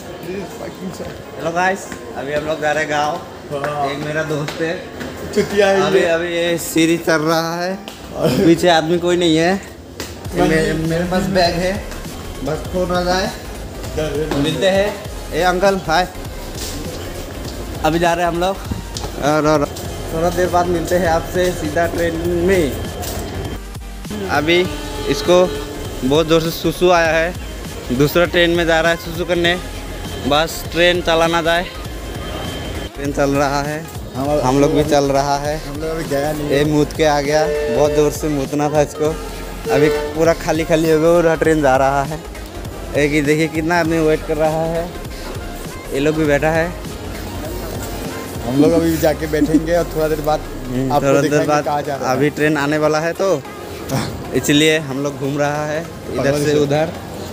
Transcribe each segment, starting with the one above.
Hello guys, अभी हम लोग जा रहे हैं गाँव। एक मेरा दोस्त है, छुट्टियाँ अभी ये सीरीज चल रहा है। पीछे आदमी कोई नहीं है। मेरे पास बैग है, बस फोन आ जाए मिलते हैं। ए अंकल हाय, अभी जा रहे हैं हम लोग और थोड़ा देर बाद मिलते हैं आपसे सीधा ट्रेन में। अभी इसको बहुत जोर से सुसु आया है, दूसरा ट्रेन में जा रहा है सुसु करने। बस ट्रेन चला ना जाए। ट्रेन चल रहा है, हम लोग भी चल रहा है। हम लोग अभी गया नहीं। ये मूत के आ गया, बहुत जोर से मूतना था इसको। अभी पूरा खाली खाली हो गया और ट्रेन जा रहा है। एक ही देखिए कितना आदमी वेट कर रहा है। ये लोग भी बैठा है। हम लोग अभी जाके बैठेंगे और थोड़ा देर बाद थोड़ा देर बाद अभी ट्रेन आने वाला है, तो इसलिए हम लोग घूम रहा है इधर से उधर।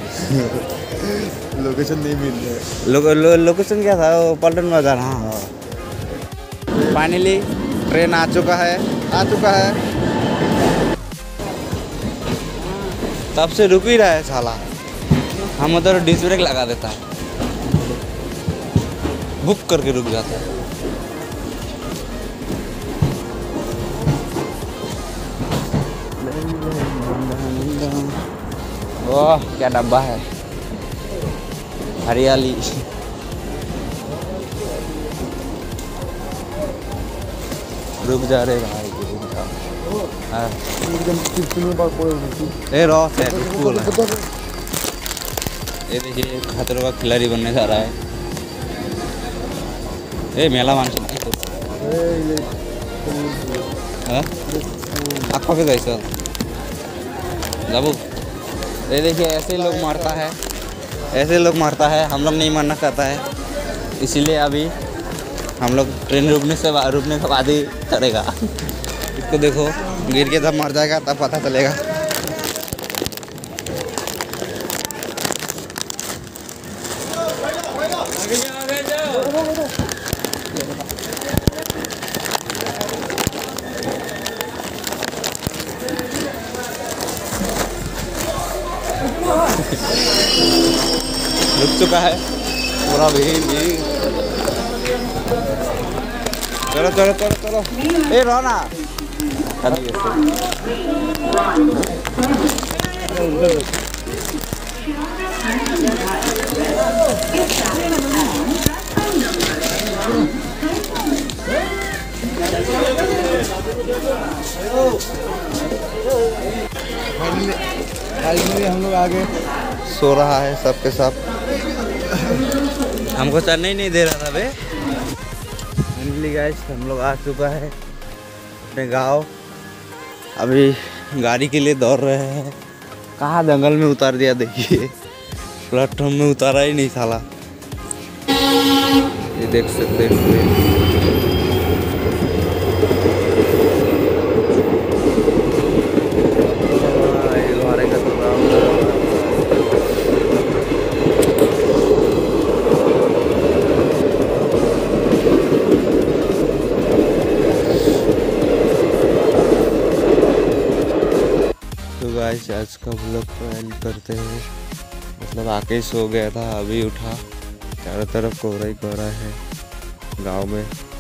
लोकेशन नहीं मिल रहा है। लोकेशन क्या था वो, पलटन बाजार। हाँ, फाइनली ट्रेन आ चुका है। तब से रुक ही रहा है साला। हम उधर डिस्क ब्रेक लगा देता है, बुक करके रुक जाता है। वाह क्या डब्बा है, हरियाली। रुक जा रहे भाई, रुक जा। ए रॉ से स्कूल है। ये देखिए खतरों का खिलाड़ी बनने जा रहा है। ए मेला मान आपका भी कैसा जाबू। ये देखिए ऐसे लोग मारता है, ऐसे लोग मारता है। हम लोग नहीं मारना चाहता है, इसीलिए अभी हम लोग ट्रेन रुकने के बाद ही चढ़ेगा। इसको देखो, गिर के जब मर जाएगा तब पता चलेगा। रुक चुका है पूरा भी। चलो चलो चलो चलो, ए रोना हम लोग आगे सो रहा है सबके सब। हमको चढ़ने ही नहीं दे रहा था बे। फाइनली गाइस हम लोग आ चुका है अपने गांव। अभी गाड़ी के लिए दौड़ रहे हैं। कहाँ जंगल में उतार दिया, देखिए प्लेटफॉर्म में उतारा ही नहीं साला। ये देख सकते हैं। गाइस आज का व्लॉग को एंड करते हैं। मतलब आके सो गया था, अभी उठा। चारों तरफ कोहरा ही कोहरा है गांव में।